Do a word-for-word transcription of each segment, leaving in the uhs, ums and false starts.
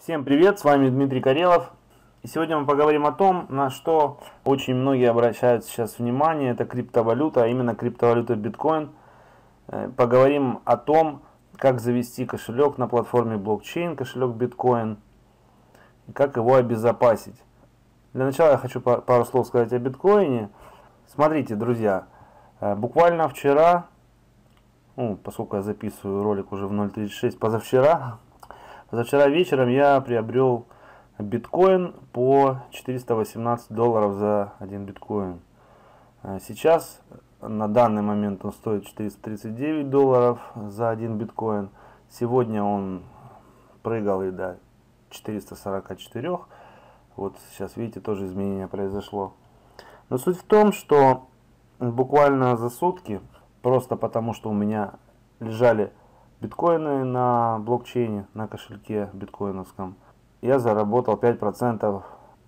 Всем привет, с вами Дмитрий Карелов. И сегодня мы поговорим о том, на что очень многие обращают сейчас внимание. Это криптовалюта, а именно криптовалюта биткоин. Поговорим о том, как завести кошелек на платформе блокчейн, кошелек биткоин, и как его обезопасить. Для начала я хочу пару слов сказать о биткоине. Смотрите, друзья, буквально вчера, ну, поскольку я записываю ролик уже в ноль тридцать шесть, позавчера, позавчера вечером я приобрел биткоин по четыреста восемнадцать долларов за один биткоин. Сейчас, на данный момент, он стоит четыреста тридцать девять долларов за один биткоин. Сегодня он прыгал и до четырёхсот сорока четырёх. Вот сейчас, видите, тоже изменение произошло. Но суть в том, что буквально за сутки, просто потому что у меня лежали биткоины на блокчейне, на кошельке биткоиновском, я заработал пять процентов,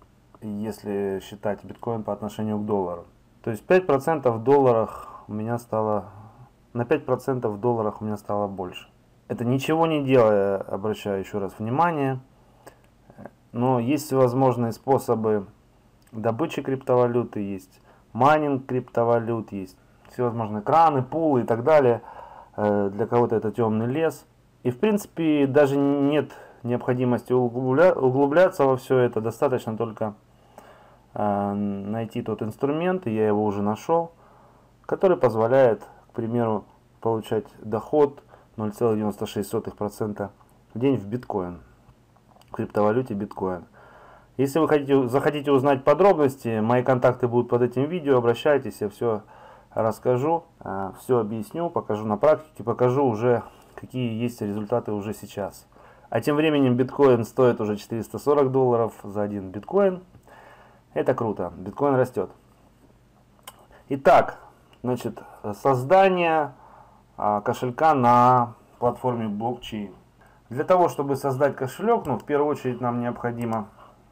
если считать биткоин по отношению к доллару. То есть пять процентов в долларах у меня стало, на пять процентов в долларах у меня стало больше. Это ничего не делая, обращаю еще раз внимание. Но есть всевозможные способы добычи криптовалюты, есть майнинг криптовалют, есть всевозможные краны, пулы и так далее. Для кого-то это темный лес. И в принципе даже нет необходимости углубля... углубляться во все это. Достаточно только э, найти тот инструмент, и я его уже нашел, который позволяет, к примеру, получать доход ноль целых девяносто шесть сотых процента в день в биткоин, в криптовалюте биткоин. Если вы хотите, захотите узнать подробности, мои контакты будут под этим видео, обращайтесь, я все расскажу, все объясню, покажу на практике, покажу уже, какие есть результаты уже сейчас. А тем временем биткоин стоит уже четыреста сорок долларов за один биткоин. Это круто, биткоин растет. Итак, значит, создание кошелька на платформе блокчейн. Для того, чтобы создать кошелек, ну, в первую очередь нам необходимо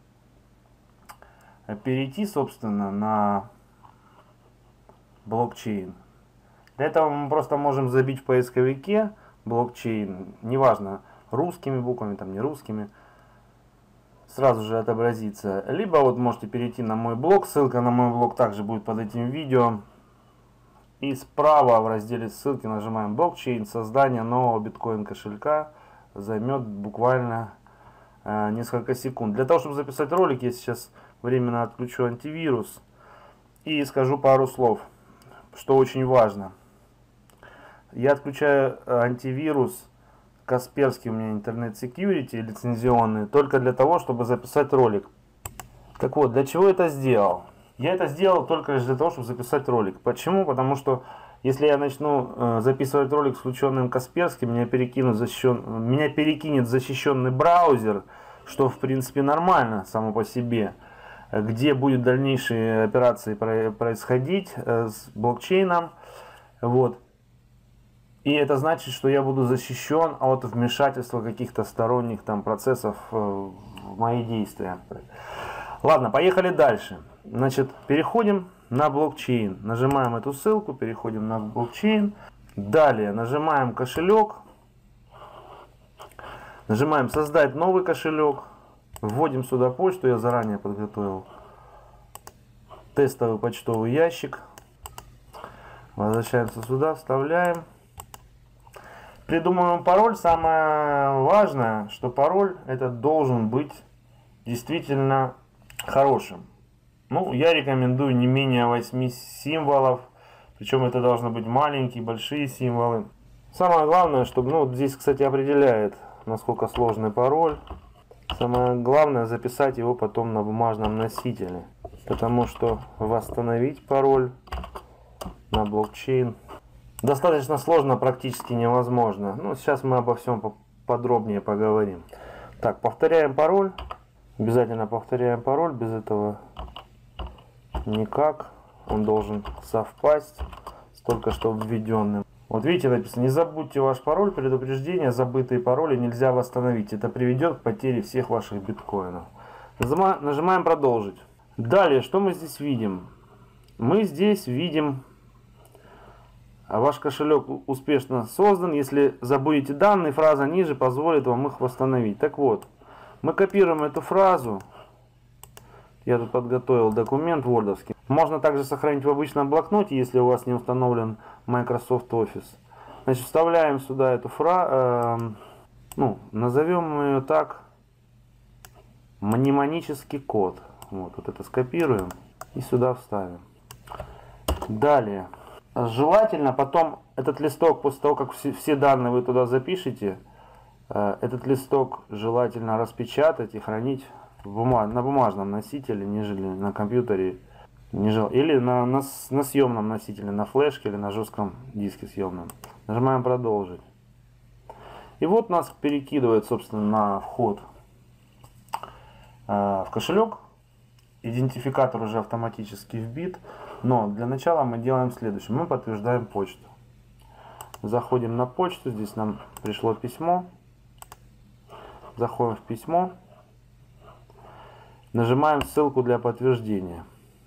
перейти, собственно, на блокчейн. Для этого мы просто можем забить в поисковике блокчейн, неважно, русскими буквами, там не русскими, сразу же отобразится. Либо вот можете перейти на мой блог, ссылка на мой блог также будет под этим видео. И справа в разделе ссылки нажимаем блокчейн, создание нового биткоин кошелька займет буквально э, несколько секунд. Для того, чтобы записать ролик, я сейчас временно отключу антивирус и скажу пару слов, что очень важно. Я отключаю антивирус Касперский, у меня интернет security лицензионный, только для того, чтобы записать ролик. Так вот, для чего это сделал? Я это сделал только лишь для того, чтобы записать ролик. Почему? Потому что если я начну э, записывать ролик с включенным Касперским, меня перекинут защищен... меня перекинет защищенный браузер, что в принципе нормально само по себе, где будут дальнейшие операции происходить э, с блокчейном. Вот. И это значит, что я буду защищен от вмешательства каких-то сторонних там процессов э, в мои действия. Ладно, поехали дальше. Значит, переходим на блокчейн. Нажимаем эту ссылку, переходим на блокчейн. Далее нажимаем кошелек. Нажимаем создать новый кошелек. Вводим сюда почту, я заранее подготовил тестовый почтовый ящик. Возвращаемся сюда, вставляем. Придумываем пароль. Самое важное, что пароль этот должен быть действительно хорошим. Ну, я рекомендую не менее восьми символов. Причем это должны быть маленькие, большие символы. Самое главное, чтобы, ну, здесь, кстати, определяет, насколько сложный пароль. Самое главное записать его потом на бумажном носителе. Потому что восстановить пароль на блокчейн достаточно сложно, практически невозможно. Ну, сейчас мы обо всем подробнее поговорим. Так, повторяем пароль. Обязательно повторяем пароль, без этого никак. Он должен совпасть с только что введенным. Вот видите, написано: не забудьте ваш пароль, предупреждение, забытые пароли нельзя восстановить. Это приведет к потере всех ваших биткоинов. Нажимаем продолжить. Далее, что мы здесь видим? Мы здесь видим А ваш кошелек успешно создан. Если забудете данные, фраза ниже позволит вам их восстановить. Так вот, Мы копируем эту фразу. Я тут подготовил документ вордовский. Можно также сохранить в обычном блокноте, если у вас не установлен Microsoft Office. Значит, вставляем сюда эту фразу, э, ну, назовем ее так, мнемонический код. Вот, вот это скопируем и сюда вставим. Далее. Желательно потом этот листок, после того, как все, все данные вы туда запишете, э, этот листок желательно распечатать и хранить в бумаг, на бумажном носителе, нежели на компьютере, нежели, или на, на, на съемном носителе, на флешке или на жестком диске съемном. Нажимаем продолжить. И вот нас перекидывает, собственно, на вход э, в кошелек. Идентификатор уже автоматически вбит. Но для начала мы делаем следующее. Мы подтверждаем почту. Заходим на почту. Здесь нам пришло письмо. Заходим в письмо. Нажимаем ссылку для подтверждения.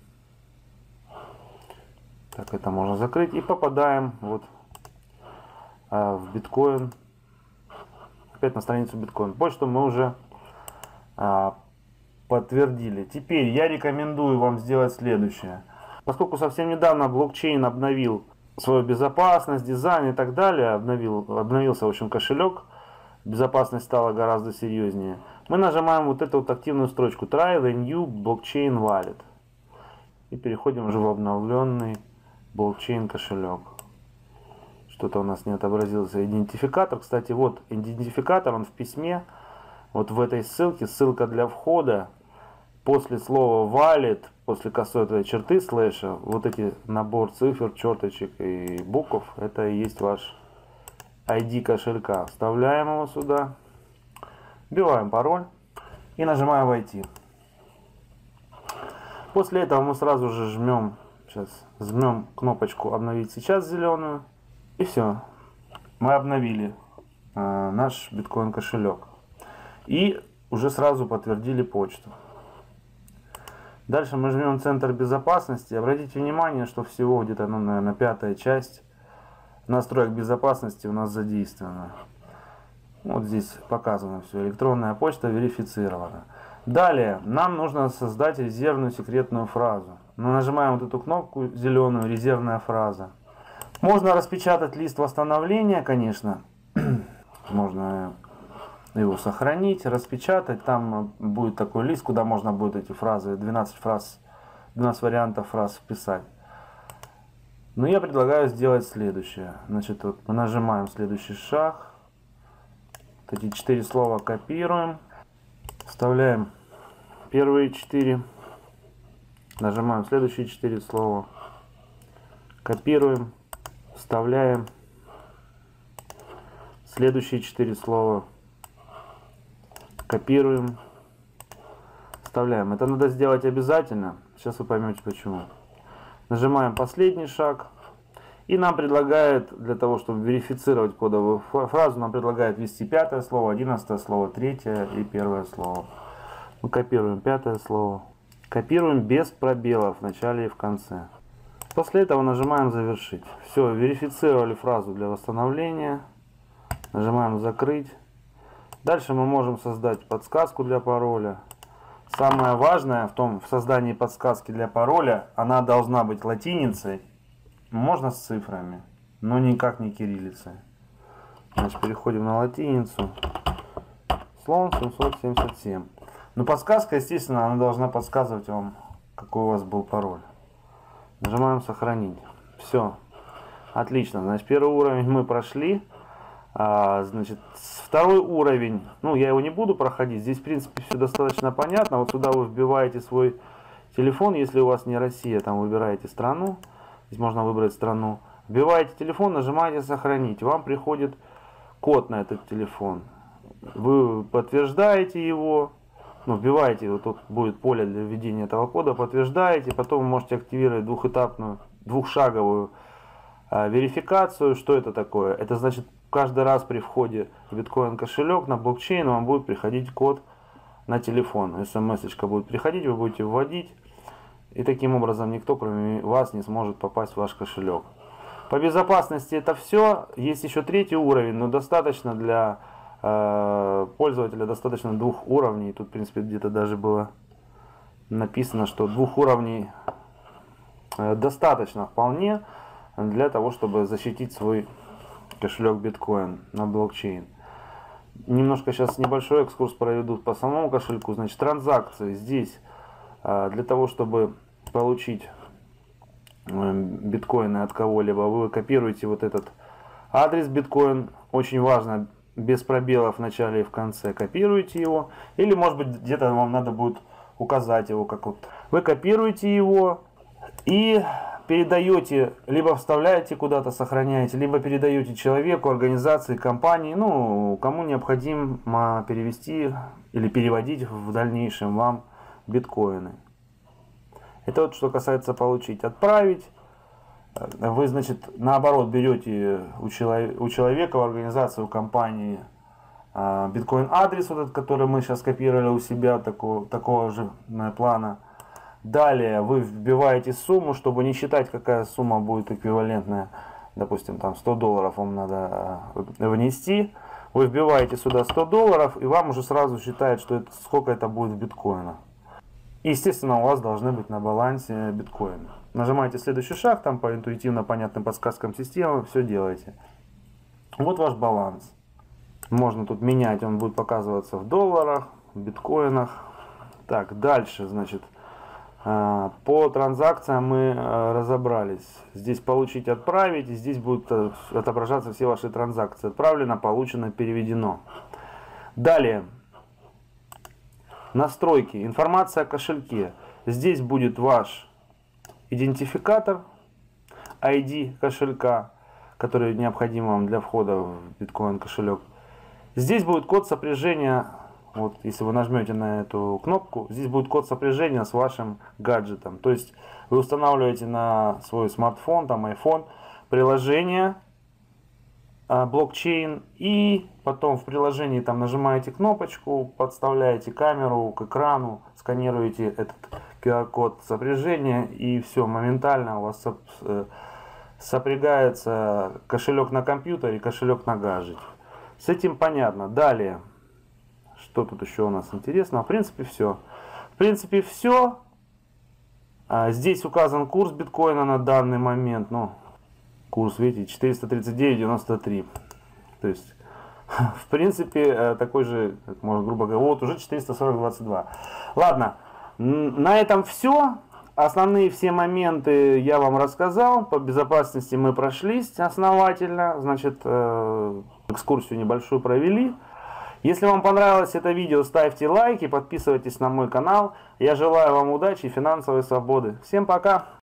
Так, это можно закрыть. И попадаем вот а, в биткоин. Опять на страницу биткоин. Почту мы уже а, подтвердили. Теперь я рекомендую вам сделать следующее. Поскольку совсем недавно блокчейн обновил свою безопасность, дизайн и так далее, обновил, обновился, в общем, кошелек, безопасность стала гораздо серьезнее. Мы нажимаем вот эту вот активную строчку Try the new blockchain wallet. И переходим уже в обновленный блокчейн кошелек. Что-то у нас не отобразился идентификатор. Кстати, вот идентификатор, он в письме. Вот в этой ссылке, ссылка для входа. После слова wallet, после косой этой черты слэша, вот эти набор цифр, черточек и букв, это и есть ваш ай ди кошелька. Вставляем его сюда, вбиваем пароль и нажимаем войти. После этого мы сразу же жмем, сейчас жмем кнопочку обновить сейчас зеленую, и все. Мы обновили э, наш биткоин кошелек и уже сразу подтвердили почту. Дальше мы жмем центр безопасности. Обратите внимание, что всего где-то, ну, наверное, пятая часть настроек безопасности у нас задействована. Вот здесь показано все. Электронная почта верифицирована. Далее нам нужно создать резервную секретную фразу. Мы нажимаем вот эту кнопку зеленую, резервная фраза. Можно распечатать лист восстановления, конечно. Можно его сохранить, распечатать. Там будет такой лист, куда можно будет эти фразы, двенадцать фраз, двенадцать вариантов фраз вписать. Но я предлагаю сделать следующее. Значит, вот мы нажимаем следующий шаг. Вот эти четыре слова копируем. Вставляем первые четыре. Нажимаем следующие четыре слова. Копируем. Вставляем следующие четыре слова. Копируем, вставляем. Это надо сделать обязательно. Сейчас вы поймете почему. Нажимаем последний шаг. И нам предлагает, для того, чтобы верифицировать кодовую фразу, нам предлагает ввести пятое слово, одиннадцатое слово, третье и первое слово. Мы копируем пятое слово. Копируем без пробелов в начале и в конце. После этого нажимаем завершить. Все, верифицировали фразу для восстановления. Нажимаем закрыть. Дальше мы можем создать подсказку для пароля. Самое важное в том, в создании подсказки для пароля, она должна быть латиницей, можно с цифрами, но никак не кириллицей. Значит, переходим на латиницу. Слон семьсот семьдесят семь. Но подсказка, естественно, она должна подсказывать вам, какой у вас был пароль. Нажимаем сохранить. Все. Отлично. Значит, первый уровень мы прошли. А, значит, второй уровень, ну, я его не буду проходить. Здесь, в принципе, все достаточно понятно. Вот сюда вы вбиваете свой телефон. Если у вас не Россия, там выбираете страну. Здесь можно выбрать страну. Вбиваете телефон, нажимаете сохранить. Вам приходит код на этот телефон. Вы подтверждаете его. Ну, вбиваете, вот тут будет поле для введения этого кода. Подтверждаете. Потом вы можете активировать двухэтапную, двухшаговую а, верификацию. Что это такое? Это значит, каждый раз при входе в биткоин кошелек на блокчейн вам будет приходить код на телефон. СМС-очка будет приходить, вы будете вводить. И таким образом никто, кроме вас, не сможет попасть в ваш кошелек. По безопасности это все. Есть еще третий уровень, но достаточно для пользователя достаточно двух уровней. Тут, в принципе, где-то даже было написано, что двух уровней достаточно вполне для того, чтобы защитить свой кошелек биткоин на блокчейн. Немножко сейчас небольшой экскурс проведу по самому кошельку. Значит, транзакции здесь для того, чтобы получить биткоины от кого-либо, вы копируете вот этот адрес биткоин. Очень важно, без пробелов в начале и в конце копируете его. Или, может быть, где-то вам надо будет указать его, как вот. Вы копируете его и передаете, либо вставляете куда-то, сохраняете, либо передаете человеку, организации, компании, ну, кому необходимо перевести или переводить в дальнейшем вам биткоины. Это вот что касается получить. Отправить. Вы, значит, наоборот берете у человека, у человека, у организации, у компании биткоин адрес, вот этот, который мы сейчас копировали у себя, такого, такого же плана. Далее вы вбиваете сумму, чтобы не считать, какая сумма будет эквивалентная. Допустим, там сто долларов вам надо внести. Вы вбиваете сюда сто долларов, и вам уже сразу считает, что это, сколько это будет в биткоинах. Естественно, у вас должны быть на балансе биткоины. Нажимаете следующий шаг, там по интуитивно понятным подсказкам системы, все делаете. Вот ваш баланс. Можно тут менять, он будет показываться в долларах, в биткоинах. Так, дальше, значит, по транзакциям мы разобрались. Здесь получить, отправить, и здесь будут отображаться все ваши транзакции. Отправлено, получено, переведено. Далее. Настройки, информация о кошельке. Здесь будет ваш идентификатор, ай ди кошелька, который необходим вам для входа в биткоин кошелек. Здесь будет код сопряжения. Вот, если вы нажмете на эту кнопку, здесь будет код сопряжения с вашим гаджетом. То есть вы устанавливаете на свой смартфон, там iPhone, приложение блокчейн, и потом в приложении там нажимаете кнопочку, подставляете камеру к экрану, сканируете этот ку ар код сопряжения, и все, моментально у вас сопрягается кошелек на компьютере, кошелек на гаджете. С этим понятно. Далее, что тут еще у нас интересно? В принципе, все. В принципе, все. Здесь указан курс биткоина на данный момент. Ну, курс, видите, четыреста тридцать девять девяносто три. То есть, в принципе, такой же, можно грубо говоря, вот уже четыреста сорок двадцать два. Ладно, на этом все. Основные все моменты я вам рассказал. По безопасности мы прошлись основательно. Значит, экскурсию небольшую провели. Если вам понравилось это видео, ставьте лайки, подписывайтесь на мой канал. Я желаю вам удачи и финансовой свободы. Всем пока!